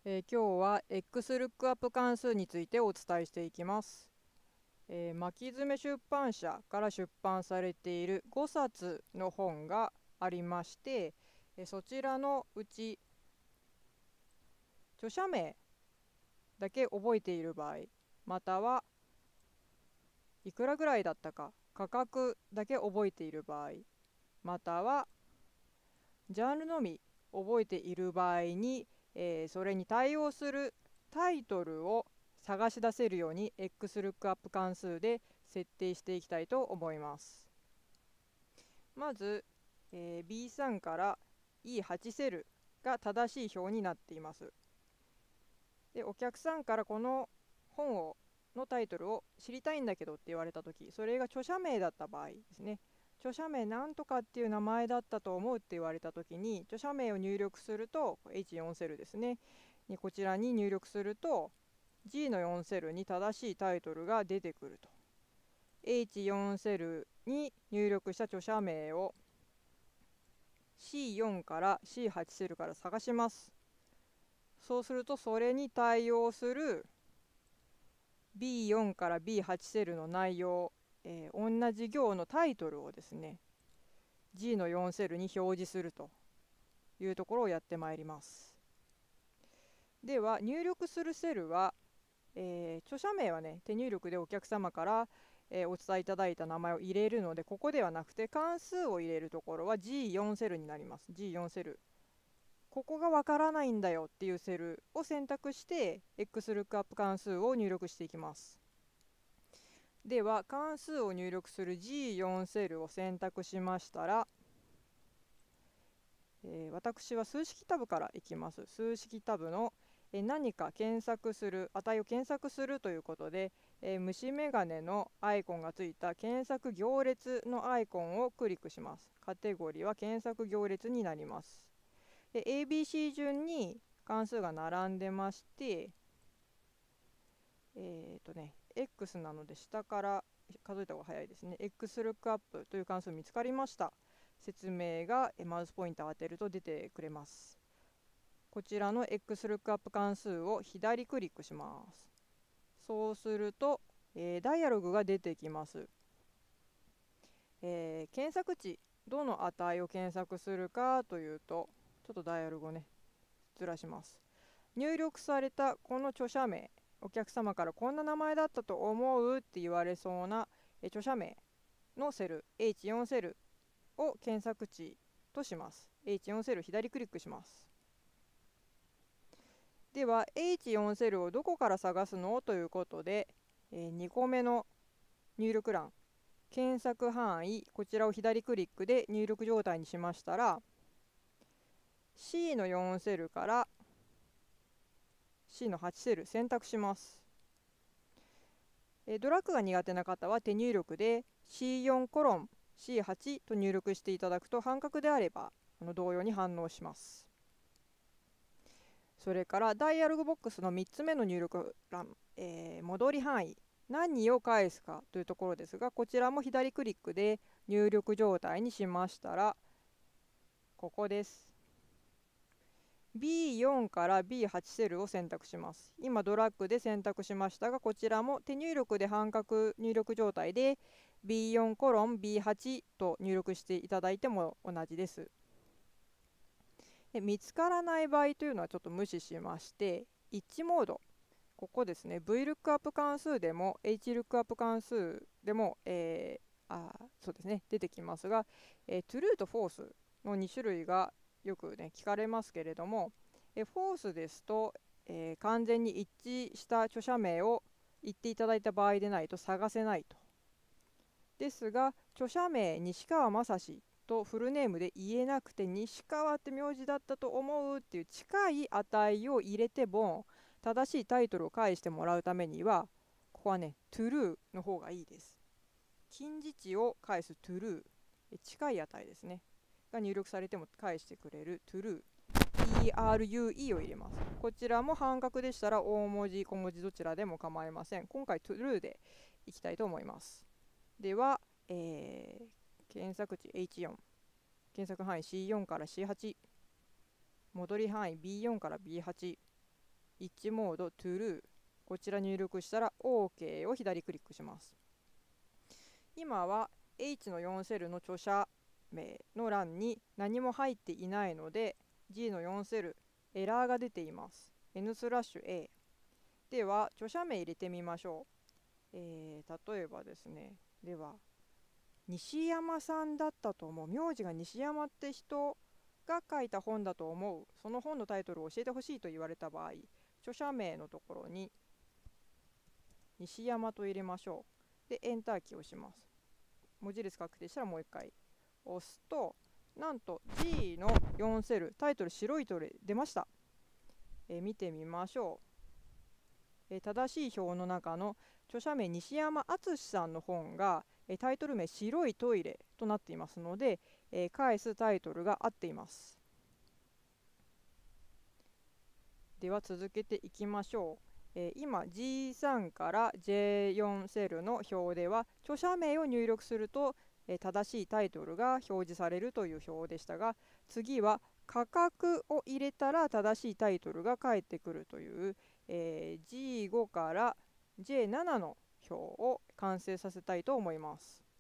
今日は X ルックアップ関数についてお伝えしていきます。巻爪出版社から出版されている5冊の本がありまして、そちらのうち著者名だけ覚えている場合、またはいくらぐらいだったか価格だけ覚えている場合、またはジャンルのみ覚えている場合に、それに対応するタイトルを探し出せるように X ルックアップ関数で設定していきたいと思います。まず、B3 から E8 セルが正しい表になっています。で、お客さんからこののタイトルを知りたいんだけどって言われたとき、それが著者名だった場合ですね。著者名なんとかっていう名前だったと思うって言われたときに、著者名を入力すると、H4 セルですね。こちらに入力すると、G の4セルに正しいタイトルが出てくると。H4 セルに入力した著者名を C4 から C8 セルから探します。そうすると、それに対応するB4 から B8 セルの内容、同じ行のタイトルをですね、G の4セルに表示するというところをやってまいります。では、入力するセルは、著者名はね、手入力でお客様から、お伝えいただいた名前を入れるので、ここではなくて関数を入れるところは G4 セルになります。G4 セル。ここがわからないんだよっていうセルを選択して、XLOOKUP 関数を入力していきます。では、関数を入力する G4 セルを選択しましたら、私は数式タブからいきます。数式タブの何か検索する、値を検索するということで、虫眼鏡のアイコンがついた検索行列のアイコンをクリックします。カテゴリーは検索行列になります。ABC 順に関数が並んでまして、X なので下から数えた方が早いですね。XLOOKUP という関数見つかりました。説明がマウスポインターを当てると出てくれます。こちらの XLOOKUP 関数を左クリックします。そうすると、ダイアログが出てきます。検索値、どの値を検索するかというと、ちょっとダイアログをね、ずらします。入力されたこの著者名、お客様からこんな名前だったと思うって言われそうな著者名のセル、H4 セルを検索値とします。H4 セル左クリックします。では H4 セルをどこから探すのということで、2個目の入力欄、検索範囲、こちらを左クリックで入力状態にしましたら、C の4セルから C の8セル選択します。ドラッグが苦手な方は手入力で C4 コロン C8 と入力していただくと半角であれば同様に反応します。それからダイアログボックスの3つ目の入力欄、戻り範囲、何を返すかというところですが、こちらも左クリックで入力状態にしましたら、ここです。B4 から B8 セルを選択します。今ドラッグで選択しましたが、こちらも手入力で半角入力状態で B4 コロン B8 と入力していただいても同じです。で見つからない場合というのはちょっと無視しまして、一致モード、ここですね、VLOOKUP 関数でも HLOOKUP 関数でも、そうですね、出てきますが、True と False の2種類がよくね、聞かれますけれども、False ですと、完全に一致した著者名を言っていただいた場合でないと探せないと。ですが、著者名西川正史とフルネームで言えなくて西川って名字だったと思うっていう近い値を入れても正しいタイトルを返してもらうためには、ここはね true の方がいいです。近似値を返す true、 近い値ですねが入力されても返してくれる true、 true を入れます。こちらも半角でしたら大文字小文字どちらでも構いません。今回 true でいきたいと思います。では、検索値 H4、 検索範囲 C4 から C8、 戻り範囲 B4 から B8、 1モード True、 こちら入力したら OK を左クリックします。今は H の4セルの著者名の欄に何も入っていないので G の4セルエラーが出ています。 N/A では著者名入れてみましょう。例えばですね、では西山さんだったと思う、名字が西山って人が書いた本だと思う、その本のタイトルを教えてほしいと言われた場合、著者名のところに西山と入れましょう。でエンターキーを押します。文字列確定したらもう一回押すと、なんと G の4セルタイトル白いと出ました。見てみましょう。正しい表の中の著者名西山敦さんの本がタイトル名白いトイレとなっていますので、返すタイトルが合っています。では続けていきましょう。今 G3 から J4 セルの表では著者名を入力すると正しいタイトルが表示されるという表でしたが、次は価格を入れたら正しいタイトルが返ってくるという、G5 から J7 の表を完成させたいと思います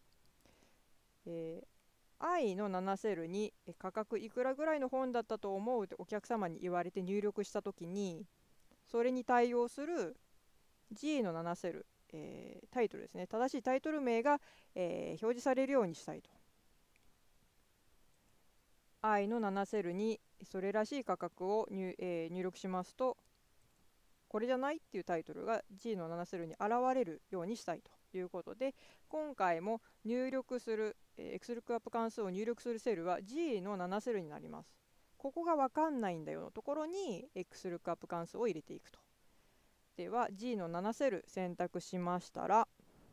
。I の7セルに価格いくらぐらいの本だったと思うってお客様に言われて入力したときに、それに対応する G の7セル、タイトルですね、正しいタイトル名が、表示されるようにしたいと。I の7セルにそれらしい価格を入力しますと、これじゃないっていうタイトルが G の7セルに現れるようにしたいということで、今回も入力する、XLOOKUP 関数を入力するセルは G の7セルになります。ここが分かんないんだよのところに XLOOKUP 関数を入れていくと。では G の7セル選択しましたら、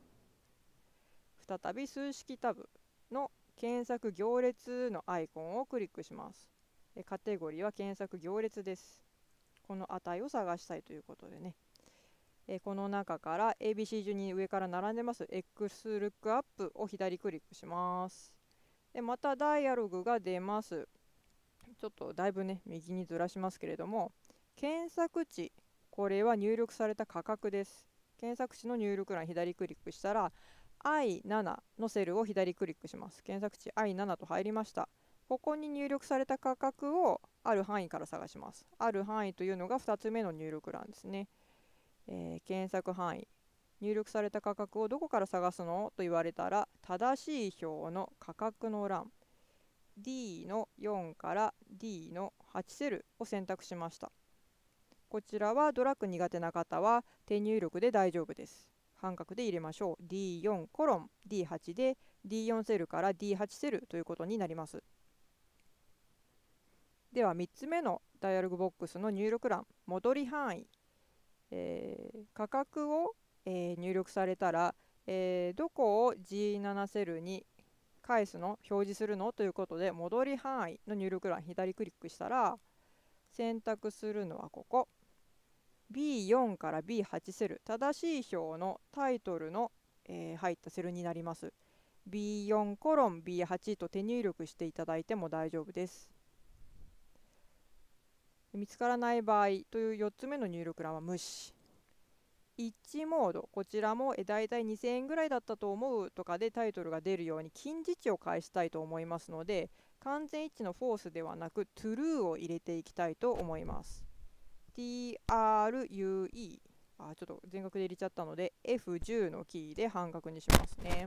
再び数式タブの検索行列のアイコンをクリックします。カテゴリーは検索行列です。この値を探したいということでね、この中から ABC 順に上から並んでます XLOOKUP を左クリックします。でまたダイアログが出ます。ちょっとだいぶね右にずらしますけれども、検索値、これは入力された価格です。検索値の入力欄左クリックしたら I7 のセルを左クリックします。検索値 I7 と入りました。ここに入力された価格をある範囲から探します。ある範囲というのが2つ目の入力欄ですね。検索範囲、入力された価格をどこから探すのと言われたら、正しい表の価格の欄 D の4から D の8セルを選択しました。こちらはドラッグ苦手な方は手入力で大丈夫です。半角で入れましょう。 D4 コロン D8 で D4 セルから D8 セルということになります。では3つ目のダイアログボックスの入力欄、戻り範囲、価格を、入力されたら、どこを G7 セルに返すの表示するのということで、戻り範囲の入力欄左クリックしたら、選択するのはここ B4 から B8 セル、正しい表のタイトルの、入ったセルになります。 B4 コロン B8 と手入力していただいても大丈夫です。見つからない場合という4つ目の入力欄は無視。1モード、こちらもだいたい2000円ぐらいだったと思うとかでタイトルが出るように近似値を返したいと思いますので、完全一致のフォースではなく true を入れていきたいと思います。 true、 ちょっと全角で入れちゃったので F10 のキーで半角にしますね。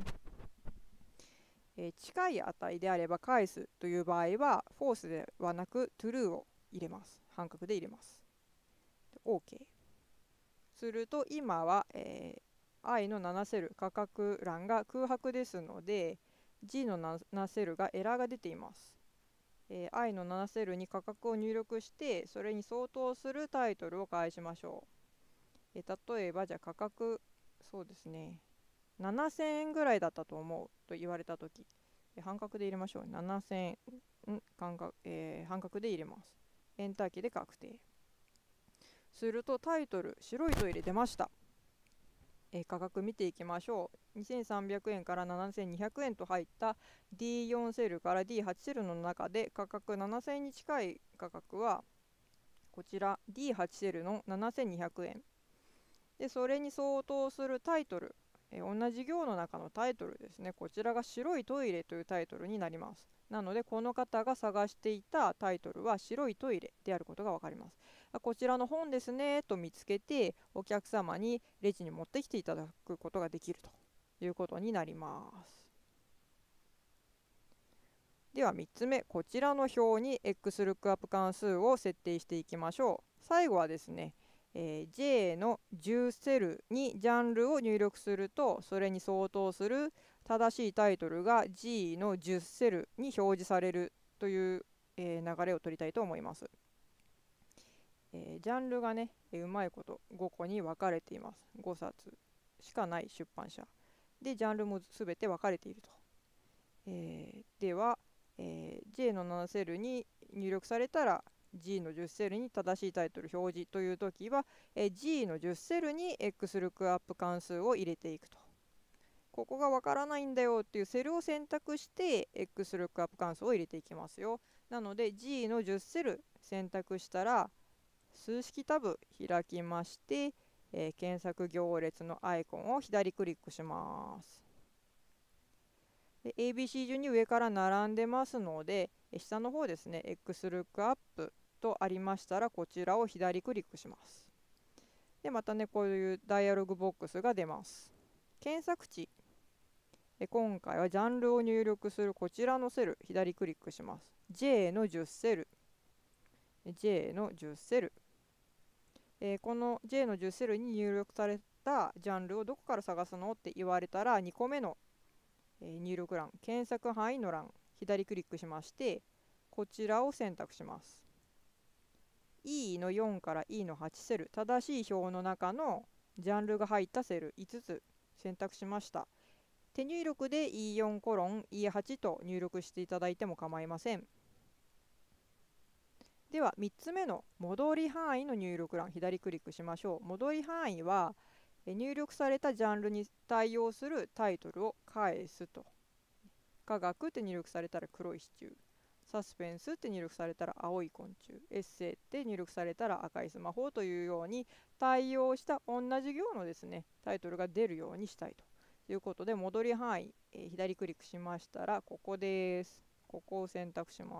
近い値であれば返すという場合はフォースではなく true を入れます。半角で入れます。OK すると今は、I の7セル価格欄が空白ですので G の7セルがエラーが出ています。I の7セルに価格を入力してそれに相当するタイトルを返しましょう。例えばじゃあ価格、そうですね、7000円ぐらいだったと思うと言われたとき、半角で入れましょう。7000円、半角で入れます。エンターキーで確定するとタイトル白いトイレ出ました。価格見ていきましょう。2300円から7200円と入った D4 セルから D8 セルの中で価格7000円に近い価格はこちら D8 セルの7200円で、それに相当するタイトル、同じ行の中のタイトルですね。こちらが白いトイレというタイトルになります。なのでこの方が探していたタイトルは白いトイレであることがわかります。こちらの本ですねと見つけて、お客様にレジに持ってきていただくことができるということになります。では3つ目、こちらの表に X ルックアップ関数を設定していきましょう。最後はですね、J の10セルにジャンルを入力すると、それに相当する正しいタイトルが G の10セルに表示されるという、流れを取りたいと思います。ジャンルがね、うまいこと5個に分かれています。5冊しかない出版社で、ジャンルも全て分かれていると。では、J の7セルに入力されたら G の10セルに正しいタイトル表示というときは、G の10セルに X ルックアップ関数を入れていくと。ここがわからないんだよっていうセルを選択して X ルックアップ関数を入れていきますよ。なので G の10セル選択したら数式タブ開きまして、検索行列のアイコンを左クリックします。で ABC 順に上から並んでますので、下の方ですね、X ルックアップとありましたら、こちらを左クリックします。で、またね、こういうダイアログボックスが出ます。検索値。今回はジャンルを入力するこちらのセル、左クリックします。J の10セル。J の10セル。この J の10セルに入力されたジャンルをどこから探すのって言われたら、2個目の入力欄、検索範囲の欄、左クリックしまして、こちらを選択します。E の4から E の8セル、正しい表の中のジャンルが入ったセル5つ選択しました。手入力で E4 コロン E8 と入力していただいても構いません。では3つ目の戻り範囲の入力欄、左クリックしましょう。戻り範囲は入力されたジャンルに対応するタイトルを返すと。科学って入力されたら黒いシチュー。サスペンスって入力されたら青い昆虫。エッセイって入力されたら赤いスマホというように対応した同じ行のですね、タイトルが出るようにしたいということで、戻り範囲、左クリックしましたら、ここです。ここを選択します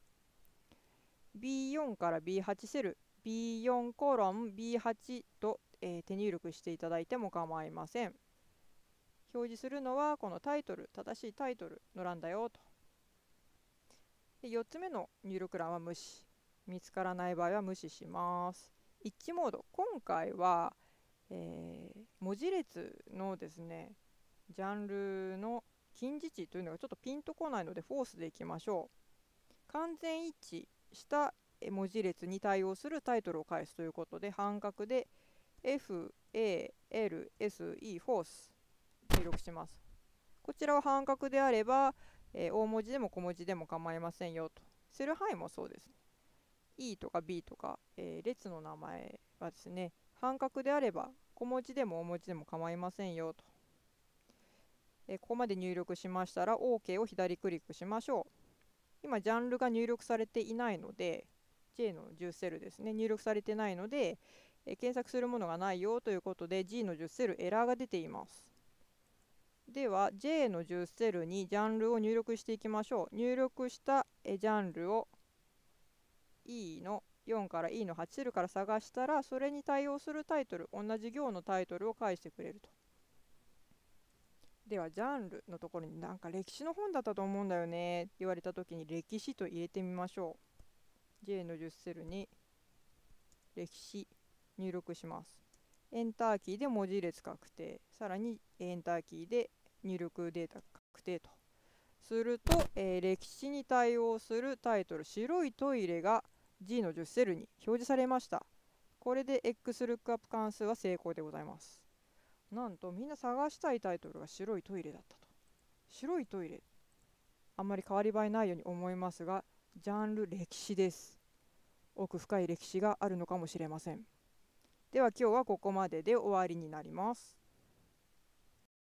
。B4 から B8 セル、B4 コロン B8 と手入力していただいても構いません。表示するのはこのタイトル、正しいタイトルの欄だよと。で4つ目の入力欄は無視。見つからない場合は無視します。一致モード。今回は、文字列のですね、ジャンルの近似値というのがちょっとピンとこないのでフォースでいきましょう。完全一致した文字列に対応するタイトルを返すということで、半角で FALSE フォース入力します。こちらは半角であれば、大文字でも小文字でも構いませんよと。セル範囲もそうですね。E とか B とか、列の名前はですね、半角であれば小文字でも大文字でも構いませんよと。ここまで入力しましたら OK を左クリックしましょう。今ジャンルが入力されていないので J の10セルですね、入力されてないので、検索するものがないよということで G の10セルエラーが出ています。では J の10セルにジャンルを入力していきましょう。入力したジャンルを E の4から E の8セルから探したら、それに対応するタイトル、同じ行のタイトルを返してくれると。ではジャンルのところになんか歴史の本だったと思うんだよねって言われた時に歴史と入れてみましょう。 J の10セルに歴史入力します。エンターキーで文字列確定、さらにエンターキーで入力データ確定とすると、歴史に対応するタイトル、白いトイレが G の10セルに表示されました。これで X ルックアップ関数は成功でございます。なんとみんな探したいタイトルが白いトイレだったと。白いトイレ、あんまり変わり映えないように思いますが、ジャンル歴史です。奥深い歴史があるのかもしれません。では今日はここまでで終わりになります。